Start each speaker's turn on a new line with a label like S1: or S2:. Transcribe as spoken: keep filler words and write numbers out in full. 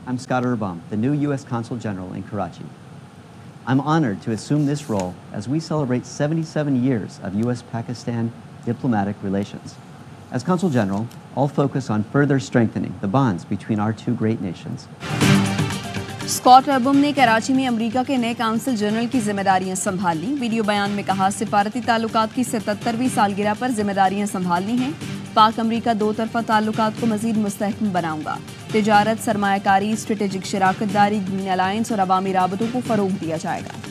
S1: I'm Scott Urbom, the new U S Consul General in Karachi. I'm honored to assume this role as we celebrate seventy-seven years of U S Pakistan diplomatic relations. As Consul General, I'll focus on further strengthening the bonds between our two great nations.
S2: Scott अर्बम ने कराची में America के नए council general की जिम्मेदारियां संभाल ली। Video बयान में कहा, सिफारती ताल्लुकात की सतहत्तरवीं सालगिरह पर जिम्मेदारियां संभालनी हैं। पाक अमेरिका दो तरफा ताल्लुकात को मजीद मुस्तहकम बनाऊंगा। तिजारत, सरमायाकारी, स्ट्रेटेजिक शराकत दारी, ग्रीन अलायंस और अवामी राबतों को फरोग दिया जाएगा।